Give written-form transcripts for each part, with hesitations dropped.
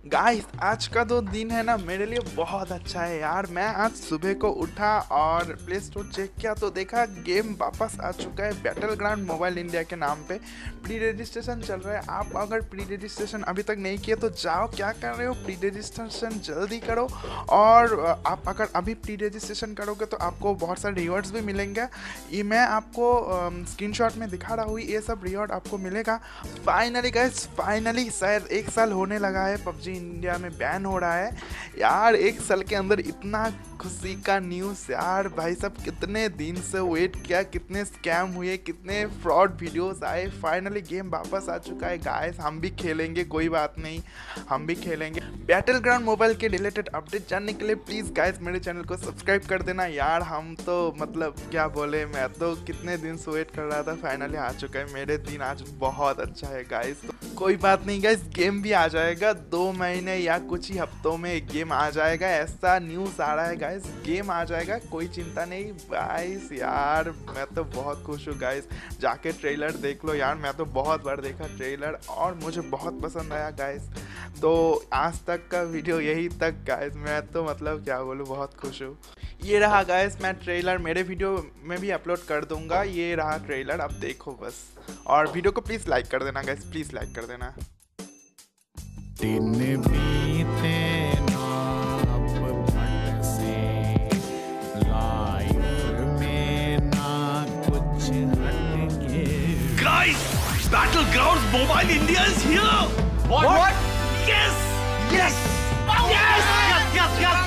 Guys आज का जो दिन है ना मेरे लिए बहुत अच्छा है यार। मैं आज सुबह को उठा और प्ले स्टोर चेक किया तो देखा गेम वापस आ चुका है। बैटल ग्राउंड मोबाइल इंडिया के नाम पे प्री रजिस्ट्रेशन चल रहा है। आप अगर प्री रजिस्ट्रेशन अभी तक नहीं किए तो जाओ, क्या कर रहे हो, प्री रजिस्ट्रेशन जल्दी करो। और आप अगर अभी प्री रजिस्ट्रेशन करोगे तो आपको बहुत सारे रिवॉर्ड्स भी मिलेंगे। ये मैं आपको स्क्रीनशॉट में दिखा रहा हूँ, ये सब रिवॉर्ड आपको मिलेगा। फाइनली गाइस, फाइनली शायद 1 साल होने लगा है पबजी इंडिया में बैन हो रहा है यार। 1 साल के अंदर इतना खुशी का न्यूज़ यार। भाई साहब कितने दिन से वेट किया, कितने स्कैम हुए, कितने फ्रॉड वीडियोस आए। फाइनली गेम वापस आ चुका है गाइस। हम भी खेलेंगे, कोई बात नहीं, हम भी खेलेंगे। बैटल ग्राउंड मोबाइल के रिलेटेड अपडेट जानने के लिए प्लीज़ गाइस मेरे चैनल को सब्सक्राइब कर देना यार। हम तो मतलब क्या बोले, मैं तो कितने दिन से वेट कर रहा था, फाइनली आ चुका है। मेरे दिन आज बहुत अच्छा है गाइस। तो कोई बात नहीं गाइस, गेम भी आ जाएगा 2 महीने या कुछ ही हफ्तों में गेम आ जाएगा, ऐसा न्यूज़ आ रहा है गाइस। गेम आ जाएगा, कोई चिंता नहीं गाइस। यार मैं तो बहुत खुश हूँ गाइस। जाके ट्रेलर देख लो यार, मैं तो बहुत बार देखा ट्रेलर और मुझे बहुत पसंद आया गाइस। तो आज तक का वीडियो यही तक गाइस। मैं तो मतलब क्या बोलूँ, बहुत खुश हूँ। ये रहा गाइस, मैं ट्रेलर मेरे वीडियो में भी अपलोड कर दूंगा। ये रहा ट्रेलर, अब देखो बस। और वीडियो को प्लीज़ लाइक कर देना गाइस, प्लीज़ लाइक कर देना। दिन बीते ना अब फट से, लाइफ में ना कुछ हटके। Guys, Battlegrounds Mobile India is here. What? Yes. Yes. Yes. Yes. Yes.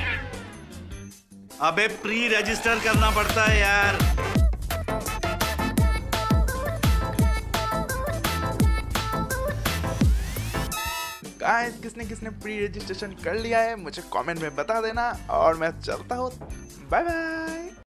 अबे प्री रजिस्टर करना पड़ता है यार। गाइस किसने किसने प्री रजिस्ट्रेशन कर लिया है मुझे कमेंट में बता देना और मैं चलता हूँ। Bye bye.